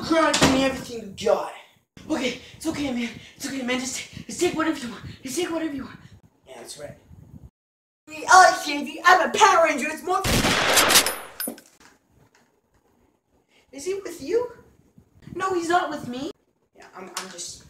cry. Give me everything you got. Okay, it's okay, man. It's okay, man. Just take whatever you want. Just take whatever you want. Yeah, that's right. Oh, Shavy, I'm a Power Ranger. It's more. Is he with you? No, he's not with me. Yeah, I'm just